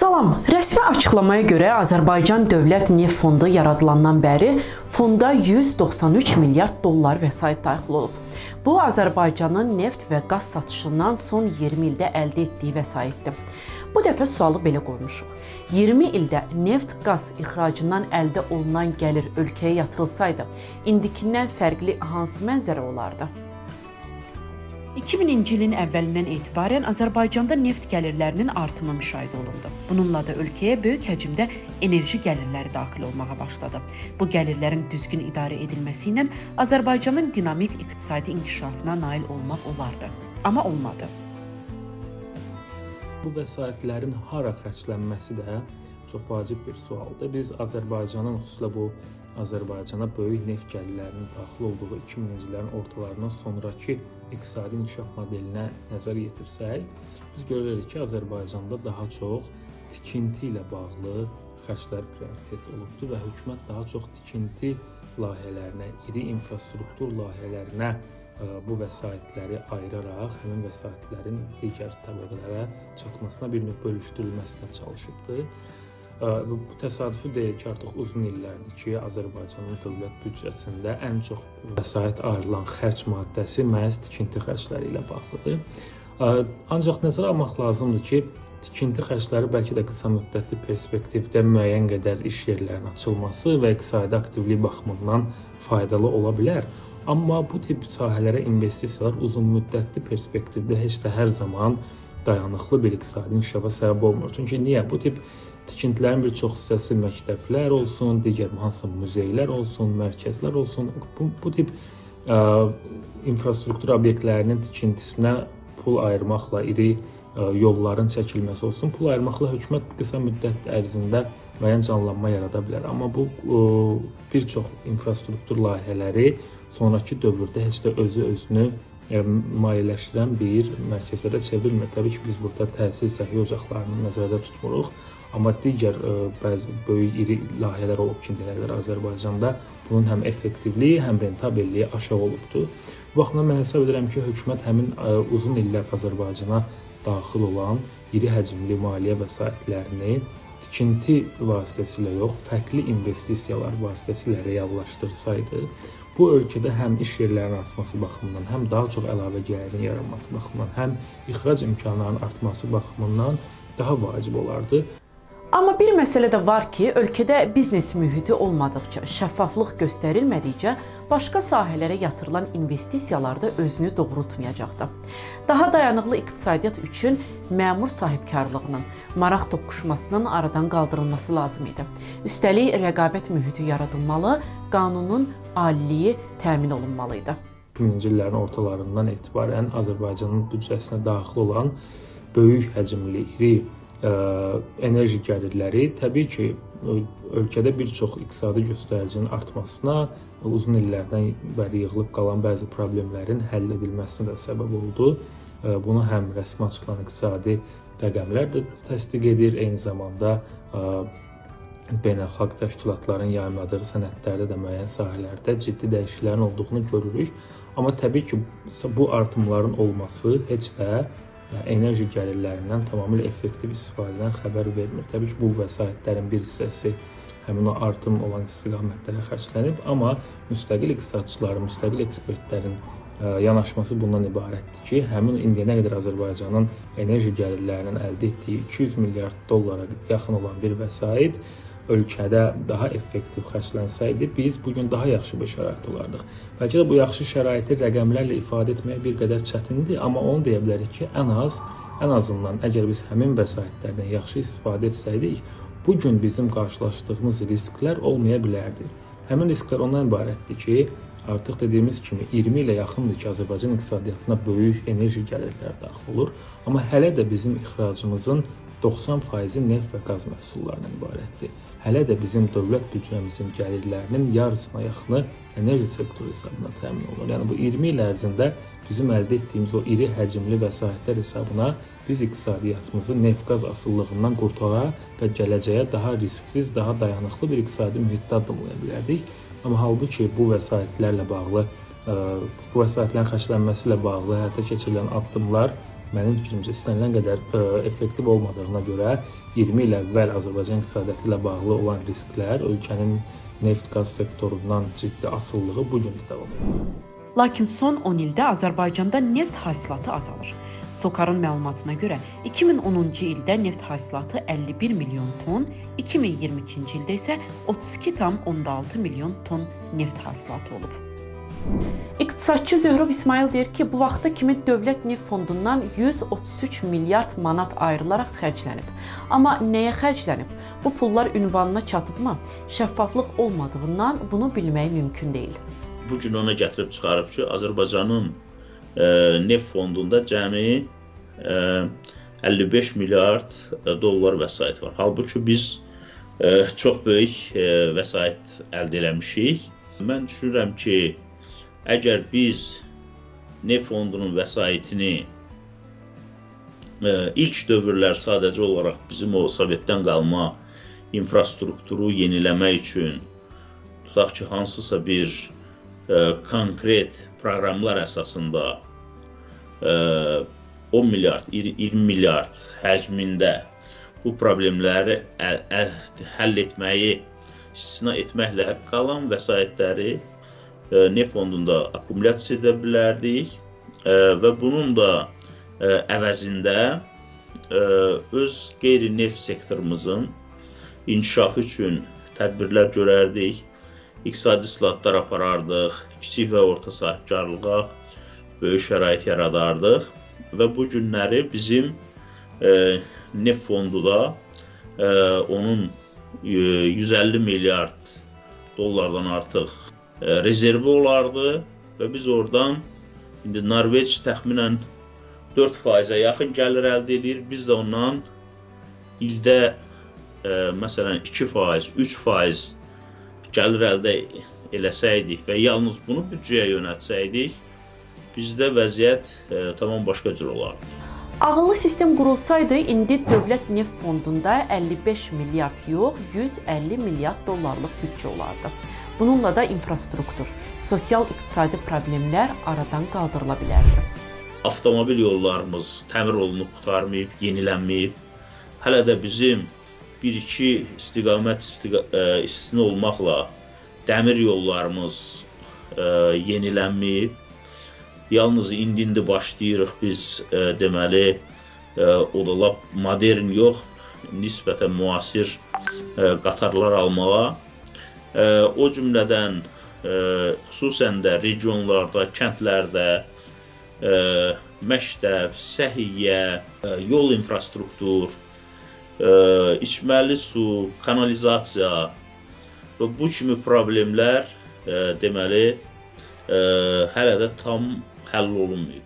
Salam, rəsmi açıqlamaya görə Azərbaycan Dövlət Neft Fondu yaradılandan bəri fonda 193 milyard dollar vəsait daxil olub. Bu, Azərbaycanın neft və qaz satışından son 20 ildə əldə etdiyi vəsaitdir. Bu dəfə sualı belə qoymuşuq. 20 ildə neft, qaz ixracından əldə olunan gəlir ölkəyə yatırılsaydı, indikindən fərqli hansı mənzərə olardı? 2000-ci ilin əvvəlindən etibarən Azərbaycanda neft gəlirlərinin artımı müşahidə olundu. Bununla da ölkəyə böyük həcmdə enerji gəlirləri daxil olmağa başladı. Bu gəlirlərin düzgün idarə edilməsi ilə Azərbaycanın dinamik iqtisadi inkişafına nail olmaq olardı. Amma olmadı. Bu vəsaitlərin hara xərclənməsi də çox vacib bir sualdır. Biz Azərbaycanın, xüsusilə bu Azərbaycana böyük neft gəlirlərinin daxil olduğu 2000-ci illərin ortalarından sonraki iqtisadi inkişaf modelinə nəzər yetirsək, biz görürük ki, Azərbaycanda daha çox tikinti ilə bağlı xərclər prioritet olubdur və hökumət daha çox tikinti layihələrinə, iri infrastruktur layihələrinə bu vəsaitləri ayıraraq həmin vəsaitlərin digər təbəqələrə çatmasına bir növ bölüşdürülməsinə çalışıbdır. Bu təsadüfi deyil ki, artıq uzun illərdir ki, Azərbaycanın dövlət büdcəsində ən çox vəsait ayrılan xərc maddəsi məhz tikinti xərcləri ilə bağlıdır. Ancaq nəzərə almaq lazımdır ki, tikinti xərcləri bəlkə də qısa müddətli perspektivdə müəyyən qədər iş yerlərinin açılması və iqtisadi aktivlik baxımından faydalı ola bilər. Amma bu tip sahələrə investisiyalar uzun müddətli perspektivdə heç də hər zaman dayanıqlı bir iqtisadi inkişafa səbəb olmur. Çünki niyə? Bu tip tikintilərin bir çox hissəsi məktəblər olsun, digər hansı muzeylər olsun, mərkəzlər olsun, bu tip infrastruktur obyektlərinin tikintisinə pul ayırmaqla, iri yolların çəkilməsi olsun, pul ayırmaqla hökumət qısa müddət ərzində müəyyən canlanma yarada bilər. Amma bu bir çox infrastruktur layihələri sonraki dövrdə heç də özünü maliyyələşdirən bir mərkəzlərə çevrilmir. Təbii ki, biz burada təhsil səhiyyə ocaqlarını nəzərdə tutmuruq. Amma digər bəzi böyük iri layihələr olub ki, Azərbaycanda bunun həm effektivliyi, həm rentabelliyi aşağı olubdur. Bu baxımdan mən hesab edirəm ki, hökumət həmin uzun illər Azərbaycana daxil olan iri həcmli maliyyə vəsaitlərini tikinti vasitəsilə yox, fərqli investisiyalar vasitəsilə reallaşdırsaydı, bu ölkədə həm iş yerlərinin artması baxımından, həm daha çox əlavə gəlirin yaranması baxımından, həm ixrac imkanlarının artması baxımından daha vacib olardı. Amma bir məsələ də var ki, ölkədə biznes mühiti olmadıqca, şəffaflıq göstərilmədikcə, başqa sahələrə yatırılan investisiyalar da özünü doğrultmayacaqdır. Daha dayanıqlı iqtisadiyyat üçün məmur sahibkarlığının, maraq toqquşmasının aradan qaldırılması lazım idi. Üstəlik, rəqabət mühiti yaradılmalı, qanunun aliliyi təmin olunmalıydı. 2000-ci illərin ortalarından etibarən Azərbaycanın büdcəsinə daxil olan böyük həcmli, iri enerji gəlirləri təbii ki, ölkədə bir çox iqtisadi göstəricinin artmasına, uzun illərdən bəri yığılıb qalan bəzi problemlərin həll edilməsinə də səbəb oldu. Bunu həm rəsmi açıqlanan iqtisadi rəqəmlər də təsdiq edir, eyni zamanda beynəlxalq təşkilatların yayımladığı sənədlərdə də müəyyən sahələrdə ciddi dəyişikliklərin olduğunu görürük. Amma təbii ki, bu artımların olması heç də enerji gəlirlərindən tamamilə effektiv istifadədən xəbər vermir. Təbii ki, bu vəsaitlərin bir hissəsi həmin o artım olan istiqamətlərə xərclənib, amma müstəqil iqtisadçıların, müstəqil ekspertlərin yanaşması bundan ibarətdir ki, həmin indiyənə qədər Azərbaycanın enerji gəlirlərinin əldə etdiyi 200 milyard dollara yaxın olan bir vəsait ölkədə daha effektiv xərclənsəydi, biz bugün daha yaxşı bir şərait olardıq. Bəlkə də bu yaxşı şəraiti rəqəmlərlə ifadə etmək bir qədər çətindir, amma onu deyə bilərik ki, ən azından əgər biz həmin vəsaitlərdən yaxşı istifadə etsəydik, bugün bizim qarşılaşdığımız risklər olmaya bilərdi. Həmin risklər ondan ibarətdir ki, artıq dediyimiz kimi 20 ilə yaxındır ki, Azərbaycan iqtisadiyyatına böyük enerji gəlirləri daxil olur, amma hələ də bizim ixracımızın 90% neft və qaz məhsullarından ibarətdir. Hələ də bizim dövlət büdcəmizin gəlirlərinin yarısına yaxını enerji sektoru hesabına təmin olunur. Yəni bu 20 il ərzində bizim əldə etdiyimiz o iri həcmli vəsaitlər hesabına biz iqtisadiyyatımızı neft-qaz asıllığından qurtara və gələcəyə daha risksiz, daha dayanıqlı bir iqtisadi mühitdə addımlaya bilərdik. Amma halbuki bu vəsaitlərlə bağlı, bu vəsaitlərin xərclənməsi ilə bağlı həyata keçirilən addımlar mənim fikrimcə istənilən qədər effektiv olmadığına görə 20 il əvvəl Azərbaycan iqtisadiyyatı ilə bağlı olan risklər ölkənin neft-qaz sektorundan ciddi asılılığı bu gün də davam edir. Lakin son 10 ildə Azərbaycanda neft hasilatı azalır. SOCAR-ın məlumatına görə 2010-cu ildə neft hasilatı 51 milyon ton, 2022-ci ildə isə 32,6 milyon ton neft hasilatı olub. İqtisadçı Zöhrəb İsmail deyir ki, bu vaxta kimi Dövlət Neft Fondundan 133 milyard manat ayrılaraq xərclənib. Amma nəyə xərclənib? Bu pullar ünvanına çatıbmı? Şəffaflıq olmadığından bunu bilmək mümkün deyil. Bu gün ona gətirib çıxarıb ki, Azərbaycanın neft fondunda cəmi 55 milyard dollar vəsait var. Halbuki biz çox böyük vəsait əldə eləmişik. Mən düşünürəm ki, əgər biz neft fondunun vəsaitini ilk dövrlər sadəcə olaraq bizim o Sovetdən qalma infrastrukturu yeniləmək üçün tutaq ki, hansısa bir konkret proqramlar əsasında 10 milyard, 20 milyard həcmində bu problemləri həll etməyi istisna etməklə qalan vəsaitləri neft fondunda akkumulyasiya edə bilərdik və bunun da əvəzində öz qeyri-neft sektorumuzun inkişafı üçün tədbirlər görərdik, iqtisadi islahatlar aparardıq, kiçik və orta sahibkarlığa böyük şərait yaradardıq və bu günləri bizim neft fondu da onun 150 milyard dollardan artıq rezervi olardı və biz oradan indi Norveç təxminən 4%-ə yaxın gəlir əldə edir. Biz də ondan ildə məsələn 2%, 3% gəlir əldə eləsəydik və yalnız bunu büdcəyə yönəltsəydik, bizdə vəziyyət tamam başqa cür olardı. Ağıllı sistem qurulsaydı, indi Dövlət Neft Fondunda 55 milyard yox, 150 milyard dollarlıq büdcə olardı. Bununla da infrastruktur, sosial-iqtisadi problemlər aradan qaldırıla bilərdi. Avtomobil yollarımız təmir olunub qurtarmayıb, yenilənməyib. Hələ də bizim 1-2 istiqamət istisna olmaqla dəmir yollarımız yenilənməyib. Yalnız indi başlayırıq biz deməli, o da lap modern yox, nisbətən müasir qatarlar almağa. O cümlədən xüsusən də regionlarda, kəndlərdə məktəb, səhiyyə, yol infrastruktur, içməli su, kanalizasiya və bu kimi problemlər deməli hələ də tam həll olunmayıb.